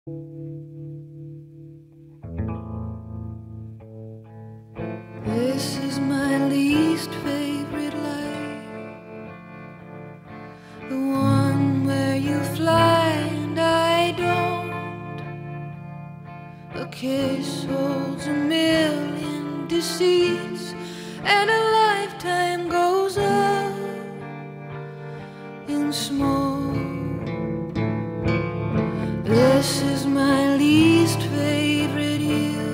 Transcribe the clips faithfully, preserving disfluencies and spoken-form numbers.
This is my least favorite life, the one where you fly and I don't. A kiss holds a million deceits, and a lifetime goes up in smoke. This is my least favorite you,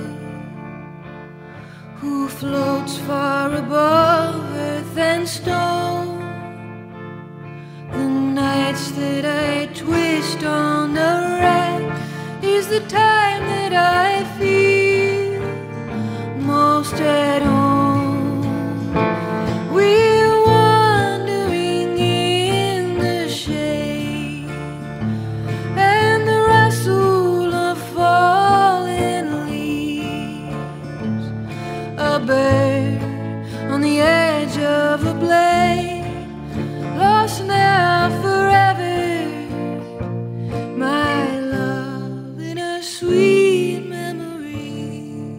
who floats far above earth and stone. The nights that I twist on the rack is the time that I feel most at home. We're wandering in the shade and the rustle of falling leaves. A bird on the edge of a blade, lost now forever, my love in a sweet memory.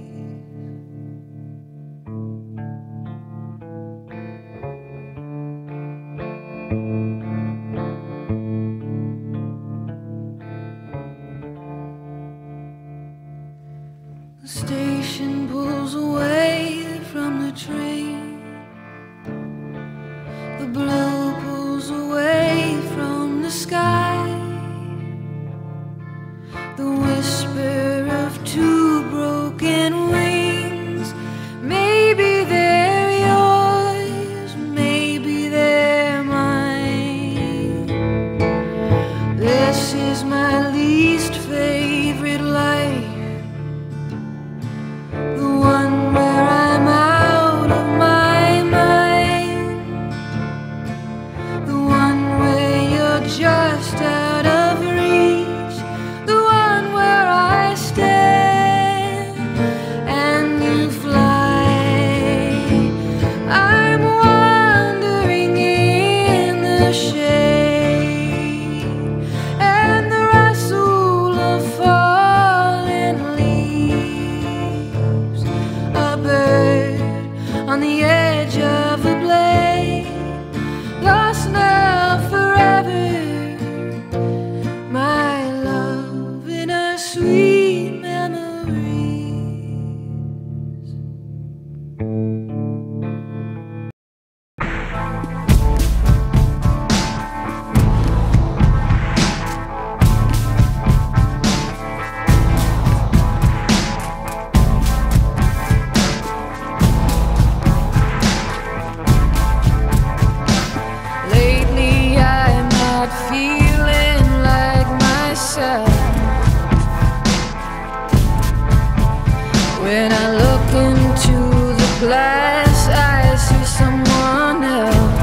The station pulls away from the train, the blue pulls away from the sky, the whisper of two broken wings. Maybe they're yours, maybe they're mine. This is my least favorite life, the one where I'm out of my mind, the one where you're just out of reach, the one where I stand and you fly. I'm wandering in the shade and the rustle of falling leaves. A bird on the edge of a blade, lost now forever, my love in a sweet memories. Lately I'm not feeling like myself. When I look into the glass, I see someone else.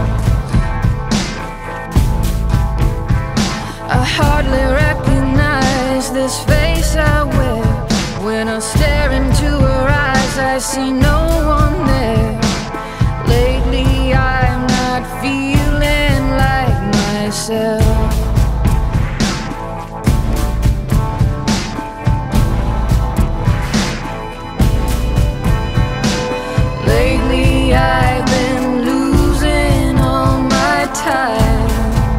I hardly recognize this face I wear. When I stare into her eyes, I see no one there. Lately I'm not feeling like myself. Lately I've been losing all my time.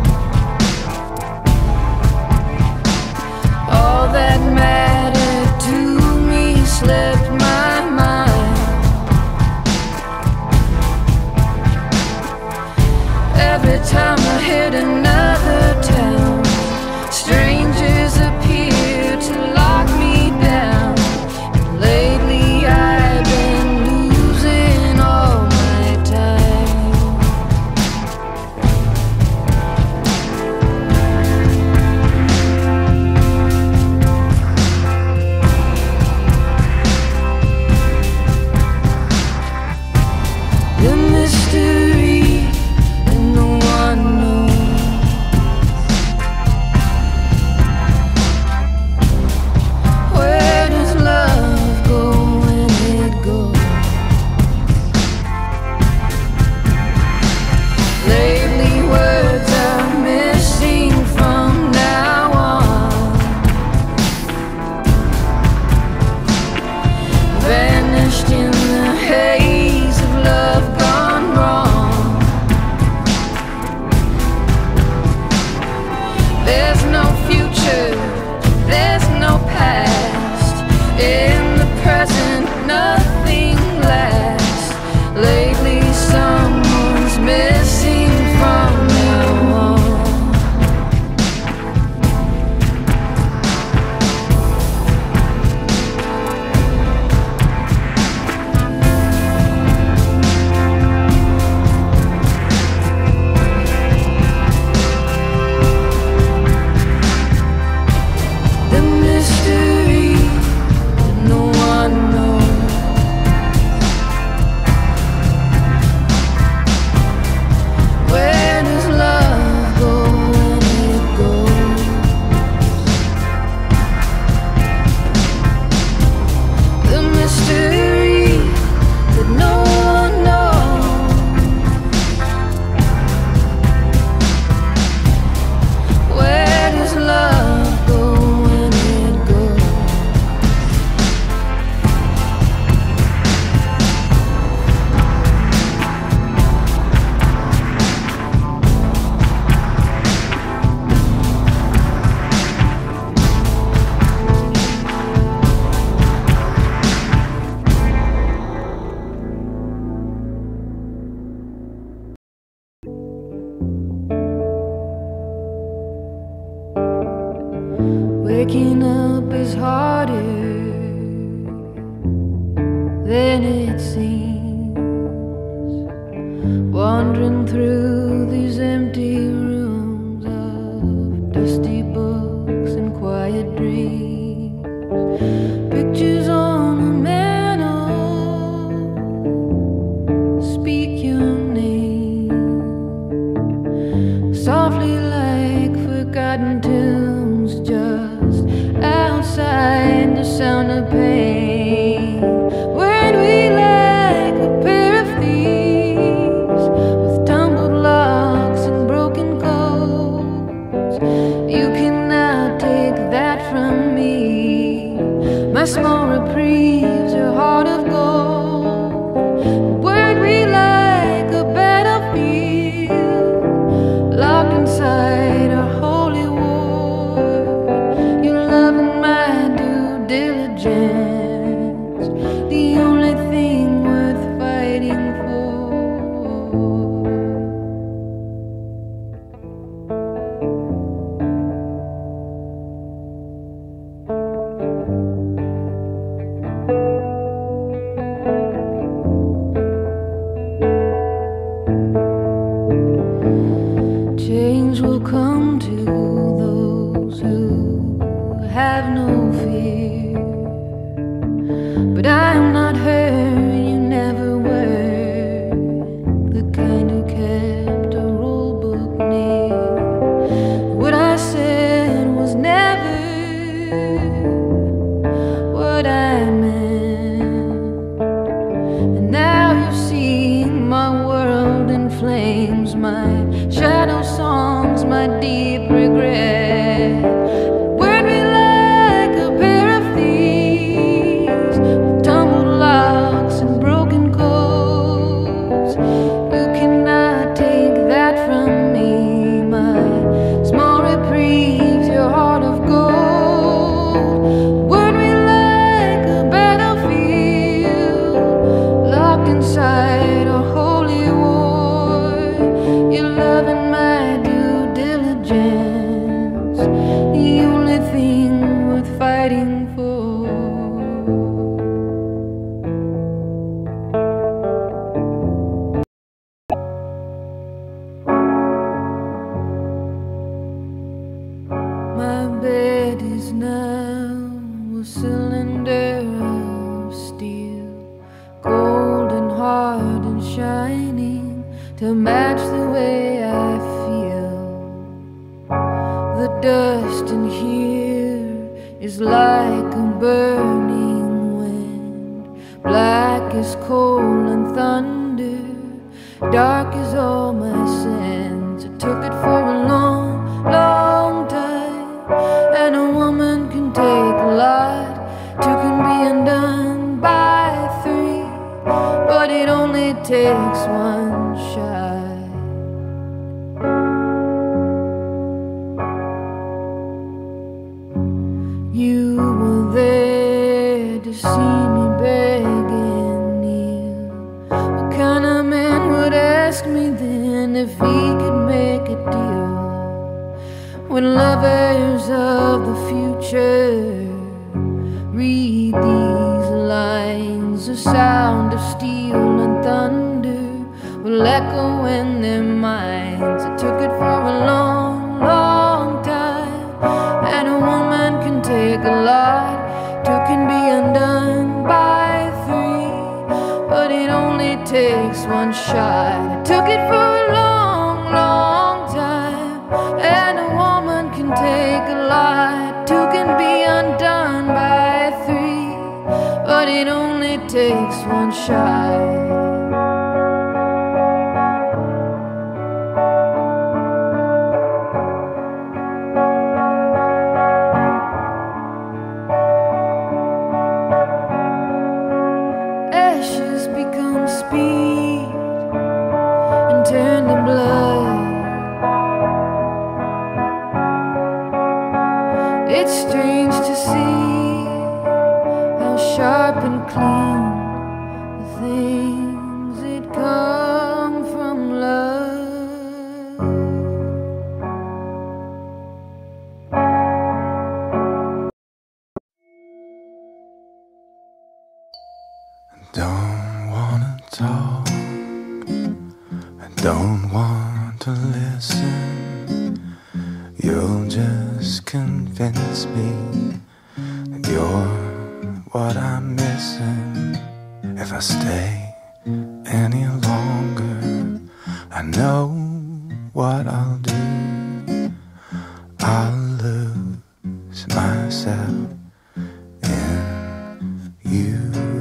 All that mattered to me slipped my mind. Every time I hit another time, is harder than it seems, wandering through these empty rooms of dusty books and quiet dreams. Pictures on a mantle speak your name softly like forgotten tunes, just outside the sound of pain. Weren't we like a pair of thieves with tumbled locks and broken coats? You cannot take that from me. My small reprieves are heart of gold. Weren't we like a battlefield locked inside our holy war? Your love and my due diligence, the only thing worth fighting for. Change will come to those who have no fear, but I am not her, you never were the kind who kept a rule book near. What I said was never what I meant, and now you see my world in flames, my shadow songs, my deep regret. Weren't we like a pair of thieves with tumbled locks and broken coats? You cannot take that from me. My small reprieves, your heart of gold. Weren't we like a battlefield locked inside a holy war? Your love and my due diligence, the only thing worth fighting for. My bed is now a cylinder of steel, cold and hard and shining to match the way I feel. The dust in here is like a burning wind, black as coal and thunder, dark as all my sins. I took it for a long, long time, and a woman can take a lot, two can be undone by three, but it only takes one shot. You were there to see me beg and kneel. What kind of man would ask me then if he could make a deal? When lovers of the future read these lines, the sound of steel and thunder will echo in their minds. I took it for a long, long time, and a woman can take a lot, two can be undone by three, but it only takes one shot. I took it for a long, long time, and a woman can take a lot, two can be undone by three, but it only takes one shot. Ashes become speed and turn to blood. It's strange to see how sharp and clean the things that come from love. talk, I don't want to listen. You'll just convince me that you're what I'm missing. If I stay any longer, I know what I'll do. I'll lose myself in you.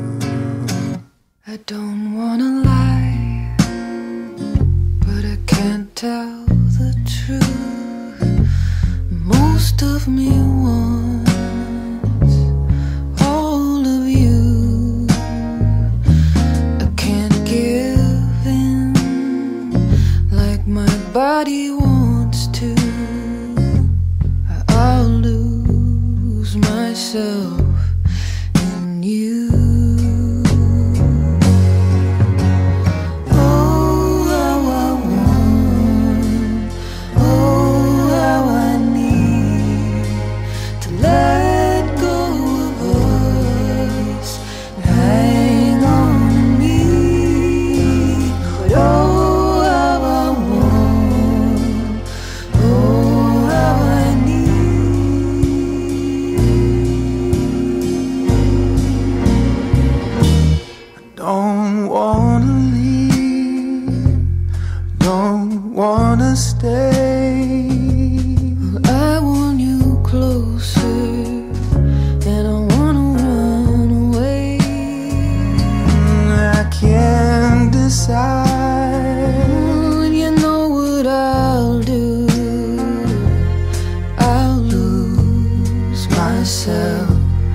I don't wanna lie, but I can't tell the truth. Most of me wants all of you. I can't give in like my body wants to. I'll lose myself in you. Don't wanna leave, don't wanna stay. I want you closer, and I wanna run away. I can't decide. You know what I'll do? I'll lose myself.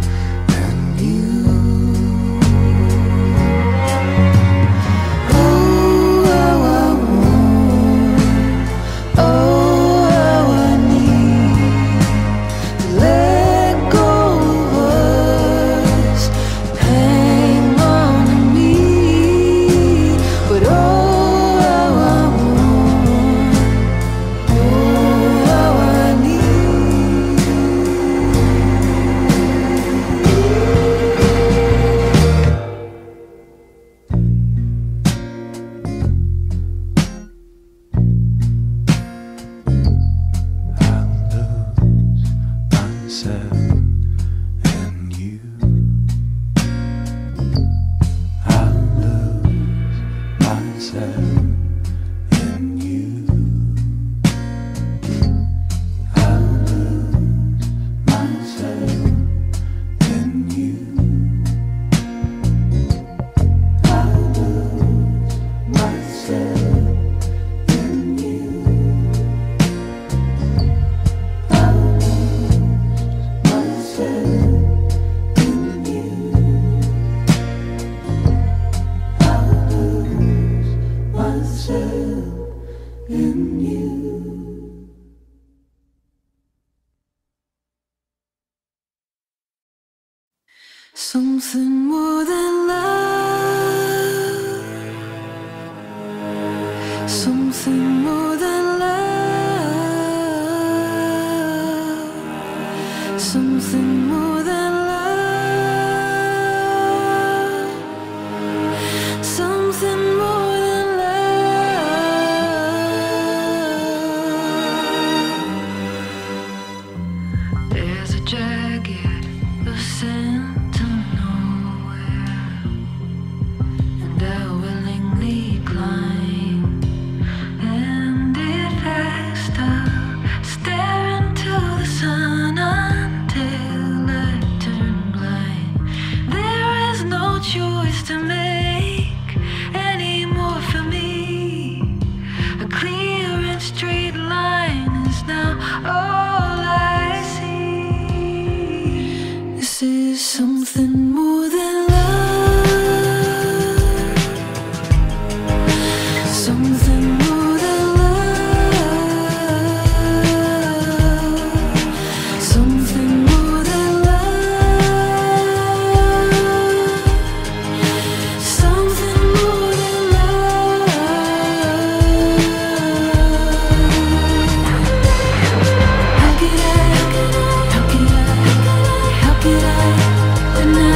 Something more than love, something more than love, something more than love, something more than love. There's a jagged ascent something more than love, something more than love, something more than love, something more than love. How could I, how could I, how could I deny?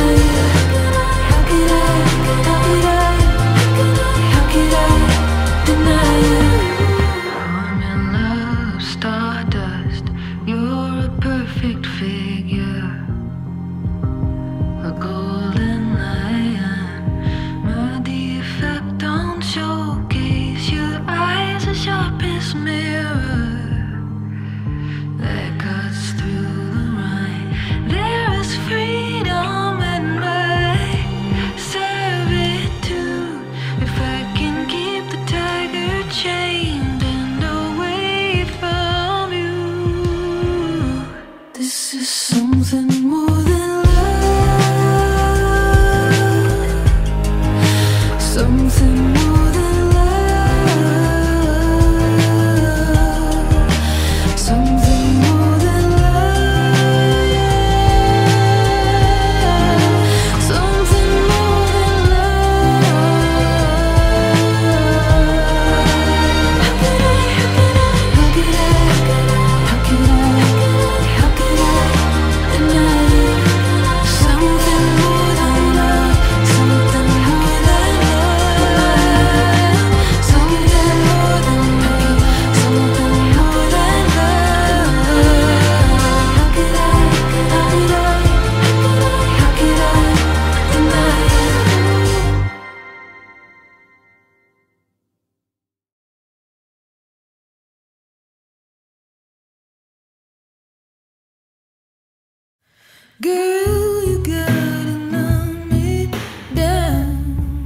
Girl, you gotta numb it down.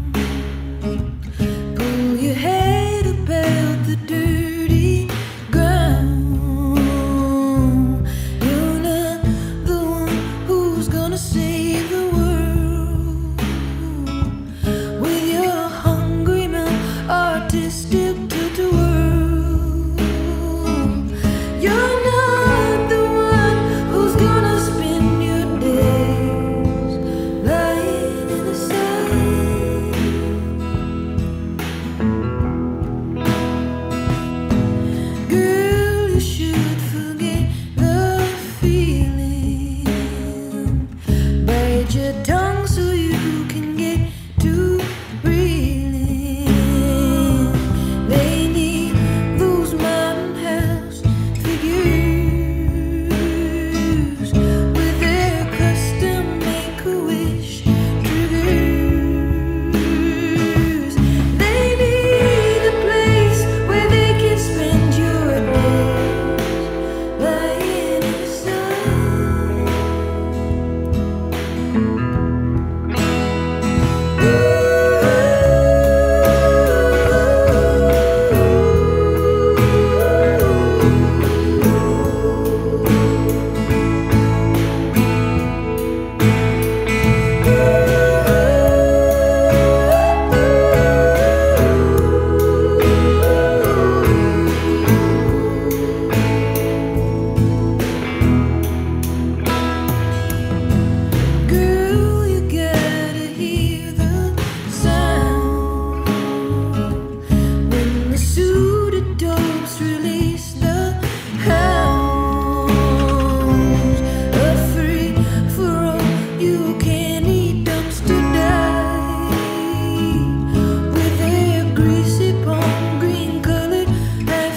Pull your head about the dirty ground. You're not the one who's gonna save the world with your hungry mouth, artistic to the world. You're not the one who's gonna spend your days lying in the sun. Girl, you should forget the feeling. Bite your tongue so you can get to breathing. They need those mountain house figures with their custom make-a-wish triggers. They need a place where they can spend your days lying in the sun. Girl, you gotta hear the sound when the suited dogs release the hounds. A free for all, you can't eat dumpster dive with their greasy palm green colored high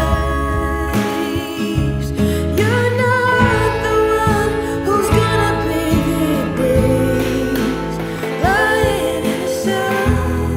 fives. You're not the one who's gonna pay their days lying in the sun.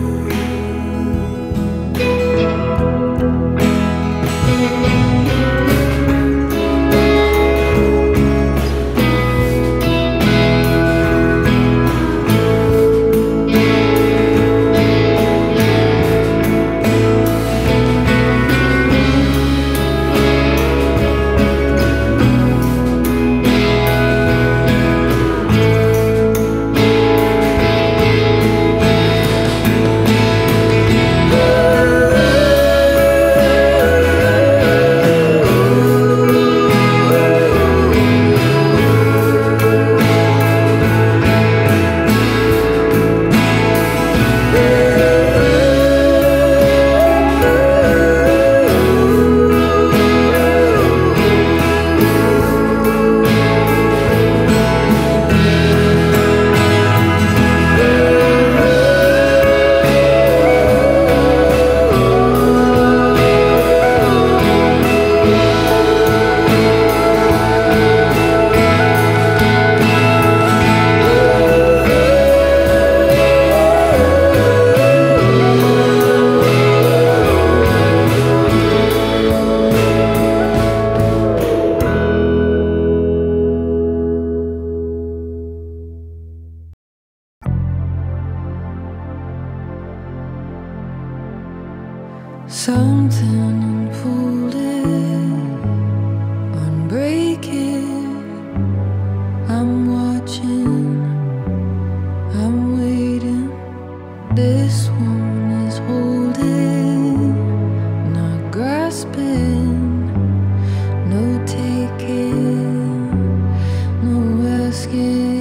Something unfolded, unbreaking. I'm watching, I'm waiting. This one is holding, not grasping, no taking, no asking.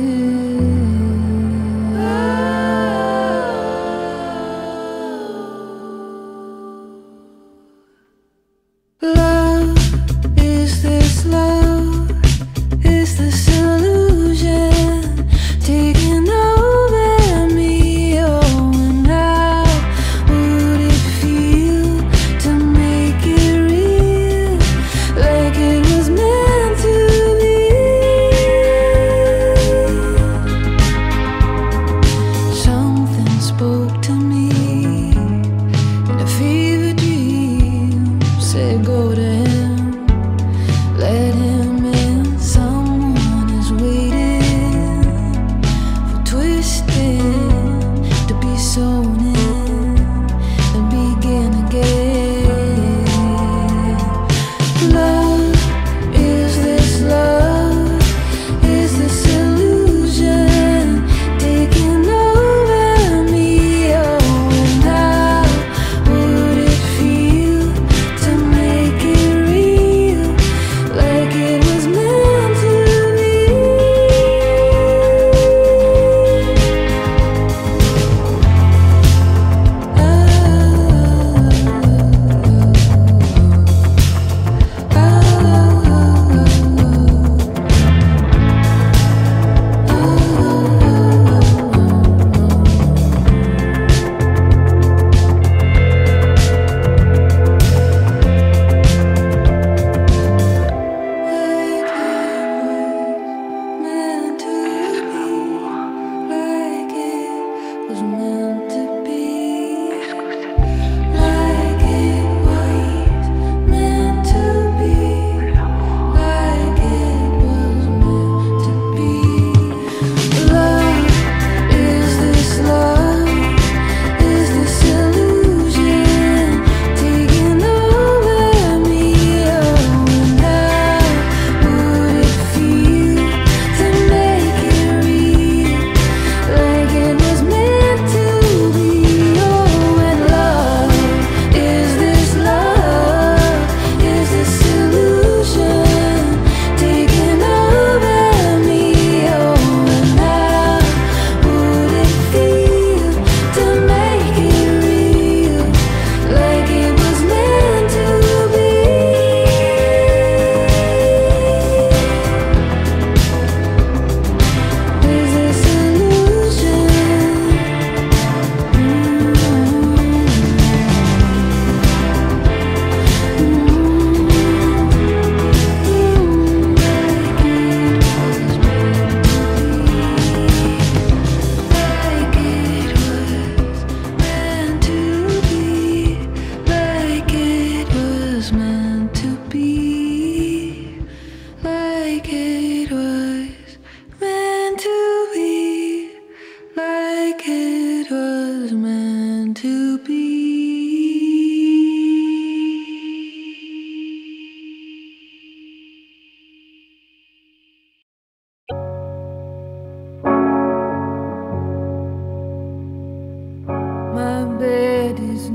Love, is this love? Is this illusion?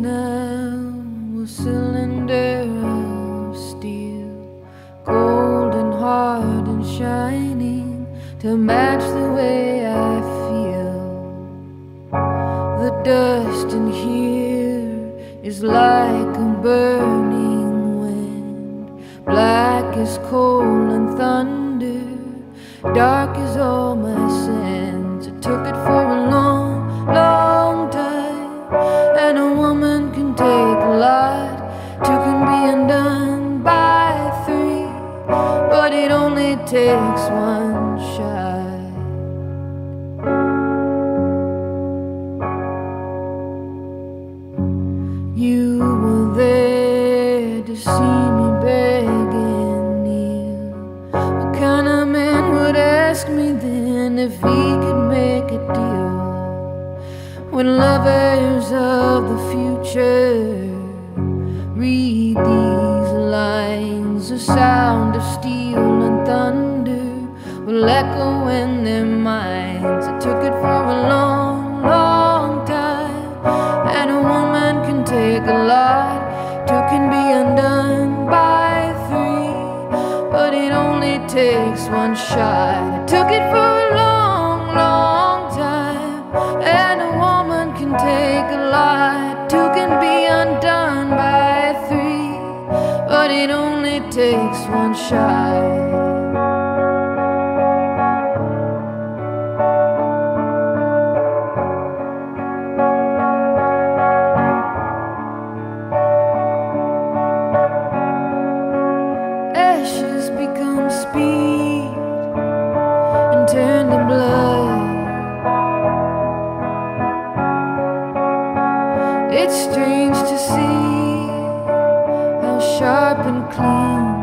now a cylinder of steel, cold and hard and shining to match the way I feel. The dust in here is like a burning wind, black as coal and thunder, dark as all my sins. I took it for a long, long time, and a woman can take a lot, two can be undone by three, but it only takes one shot. You were there to see me beg and kneel. What kind of man would ask me then if he could make a deal? When lovers of the future read these lines, the sound of steel and thunder will echo in their minds. I took it for a long, long time, and a woman can take a lot, two can be undone by three, but it only takes one shot. I took it for a long, long time, and a woman can take a lot, two can be undone by three, but it only takes one shot. Ashes become speed and turn to blood. It's strange to see how sharp and clean